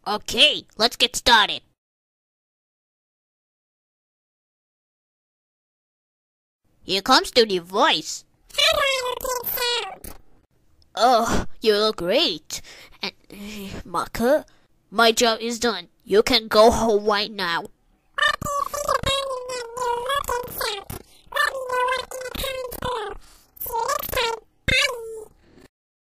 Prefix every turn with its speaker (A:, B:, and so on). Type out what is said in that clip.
A: Okay, let's get started. Here comes the new voice. Oh, you look great. And, Marker, my job is done. You can go home right now.